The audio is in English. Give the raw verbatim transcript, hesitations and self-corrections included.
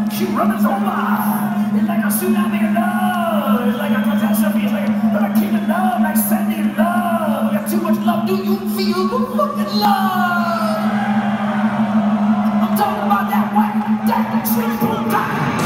She runs over. It's like a tsunami of love. It's like a catastrophe. It's like a, like a king of love, like Sandy in love. We got too much love. Do you feel the fucking love? I'm talking about that white, that sweet blue guy.